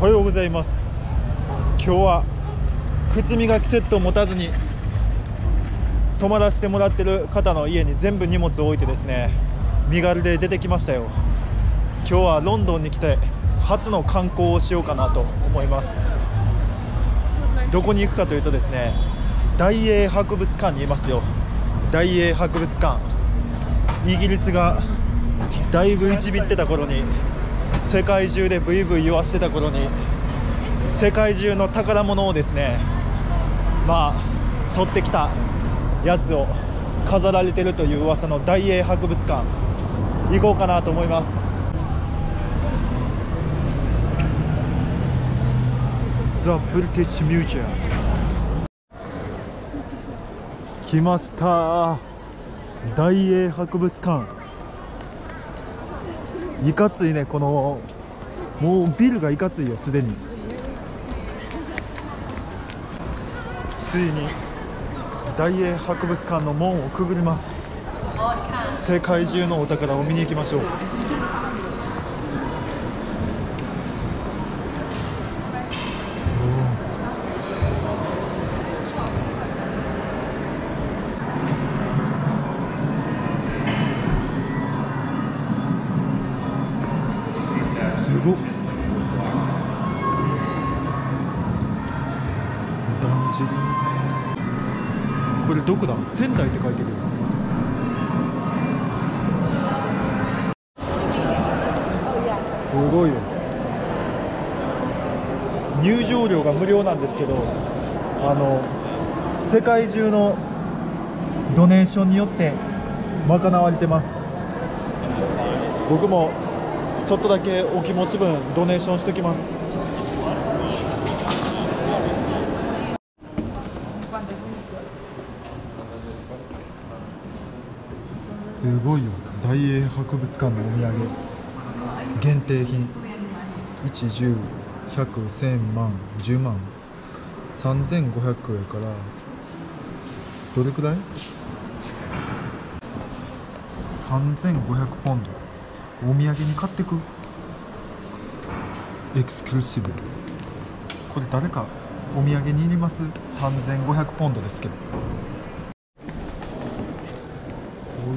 はようございます。今日は靴磨きセットを持たずに泊まらせてもらってる方の家に全部荷物を置いてですね、身軽で出てきましたよ。今日はロンドンに来て初の観光をしようかなと思います。どこに行くかというとですね、大英博物館にいますよ。大英博物館、イギリスがだいぶいちびってた頃に、世界中でブイブイ言わしてた頃に、世界中の宝物をですね、取ってきたやつを飾られてるという噂の大英博物館、行こうかなと思います。ザ・ブリティッシュ・ミュージアム来ました。大英博物館、いかついね。このもうビルがいかついよ、すでに。ついに大英博物館の門をくぐります。世界中のお宝を見に行きましょう。すごっ。だんじり、これどこだ？仙台って書いてるよ。すごいよ。入場料が無料なんですけど、世界中のドネーションによって賄われてます。僕もちょっとだけお気持ち分ドネーションしておきます。すごいよ。大英博物館のお土産限定品、1、10、100、1000万、10万、3500やからどれくらい？ 3500ポンド。お土産に買ってく。エクスクルーシブ。これ誰かお土産に入れます？ 3500 ポンドですけど。おいおいおいおいおい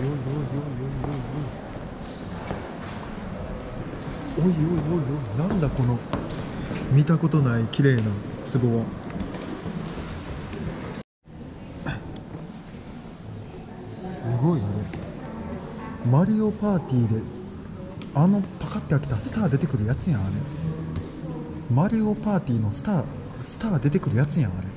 おいおいおいおいおい、なんだこの見たことない綺麗な壺は。すごいね。マリオパーティーでパカって開けたスター出てくるやつやん、あれ。マリオパーティーのスター出てくるやつやん、あれ。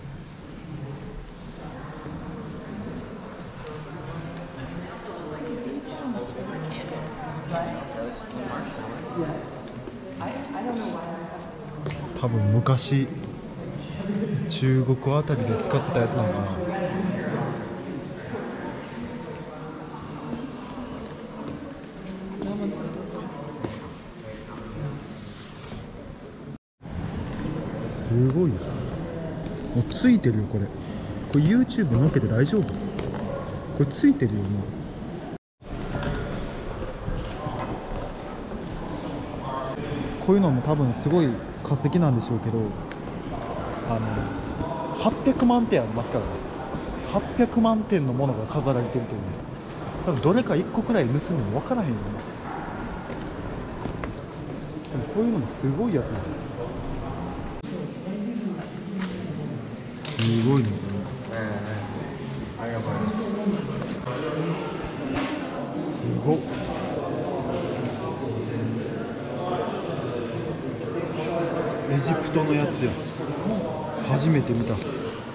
多分昔中国あたりで使ってたやつなのかな。すごいよ。もうついてるよ、これ。これ YouTube 載っけて大丈夫？これついてるよ、もう。こういうのも多分すごい化石なんでしょうけど、800万点ありますからね。800万点のものが飾られてるというね。多分どれか1個くらい盗むの分からへんよね。でもこういうのもすごいやつなの。すごいね、これ。すごっ。エジプトのやつや。初めて見た。ポ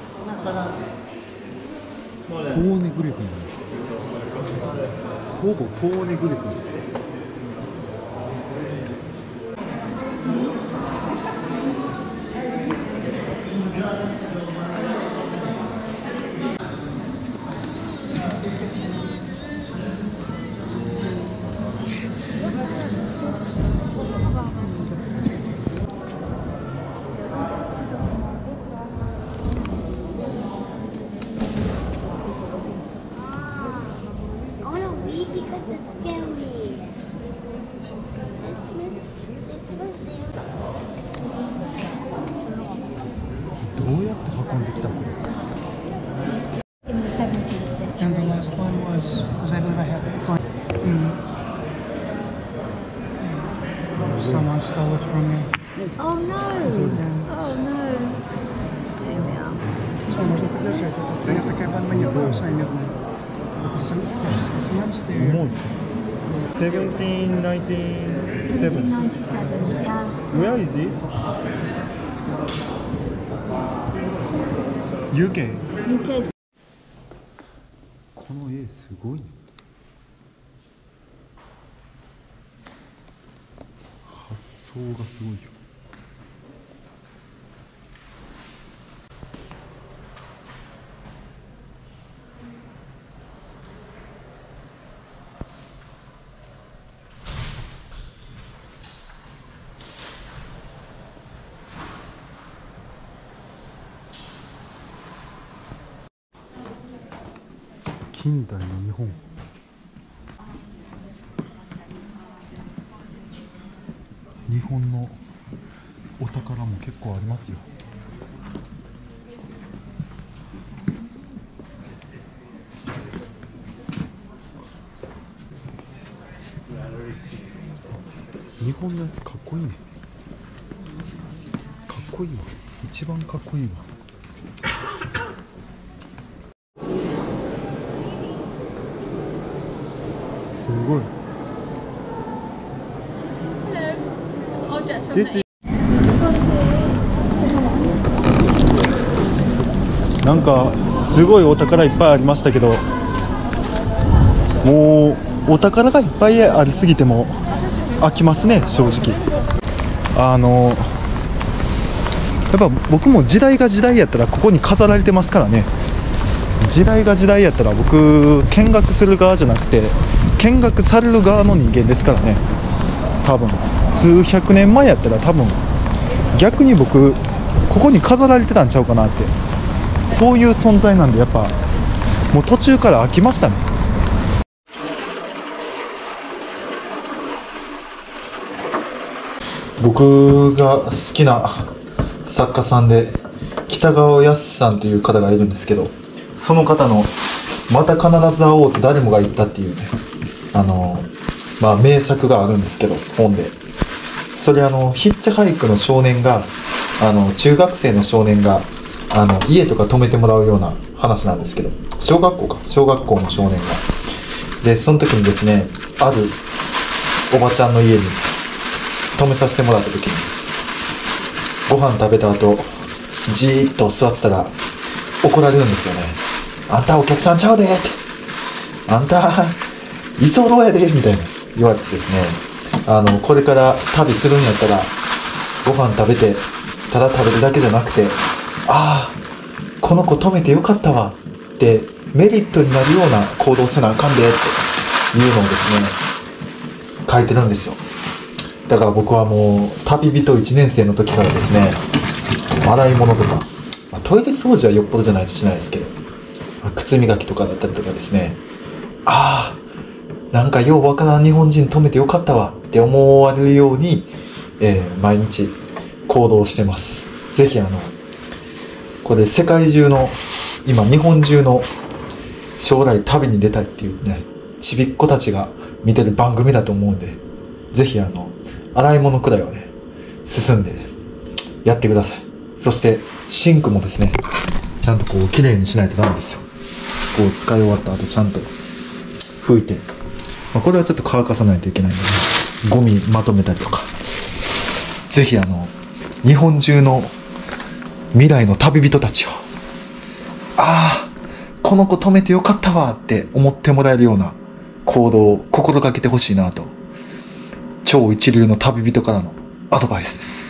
ーネグリフィン。ほぼポーネグリフィン。 because it's scary. 運んできたこれ。 In the 17th century. And the last one was I believe I have it. Someone stole it from me. Oh no! Oh no! There we are. So może podejrzeć, to ja takie pan mnie było sajnie w mnie. To są months there. もう1797 1797, yeah. Where is it? UK。 UK's この絵すごいね。発想がすごいよ。近代の日本。日本のお宝も結構ありますよ。日本のやつかっこいいね。かっこいいわ。一番かっこいいわ。すごい。なんかすごいお宝いっぱいありましたけど、もうお宝がいっぱいありすぎても飽きますね、正直。やっぱ僕も時代が時代やったらここに飾られてますからね。時代が時代やったら僕見学する側じゃなくて見学される側の人間ですからね。多分数百年前やったら多分逆に僕ここに飾られてたんちゃうかなって、そういう存在なんで、やっぱもう途中から飽きましたね。僕が好きな作家さんで北川康さんという方がいるんですけど、その方の「また必ず会おうと誰もが言った」っていうね、名作があるんですけど、本で。それヒッチハイクの少年が中学生の少年が家とか泊めてもらうような話なんですけど、小学校の少年がで、その時にですね、あるおばちゃんの家に泊めさせてもらった時に、ご飯食べた後じーっと座ってたら怒られるんですよね。あんたお客さんちゃうでって、あんた居候やでみたいな言われてですね、これから旅するんやったらご飯食べてただ食べるだけじゃなくて、ああこの子止めてよかったわってメリットになるような行動せなあかんでっていうのをですね書いてるんですよ。だから僕はもう旅人1年生の時からですね、洗い物とか、トイレ掃除はよっぽどじゃないとしないですけど、靴磨きとかだったりとかですね、ああなんかようわからん日本人止めてよかったわって思われるように、毎日行動してます。ぜひこれ世界中の今日本中の将来旅に出たいっていうねちびっ子たちが見てる番組だと思うんで、ぜひ洗い物くらいはね進んでやってください。そしてシンクもですねちゃんとこう綺麗にしないとダメですよ。こう使い終わった後ちゃんと拭いて、これはちょっと乾かさないといけないので、ゴミまとめたりとか、ぜひ日本中の未来の旅人たちを、ああこの子止めてよかったわって思ってもらえるような行動を心がけてほしいなと、超一流の旅人からのアドバイスです。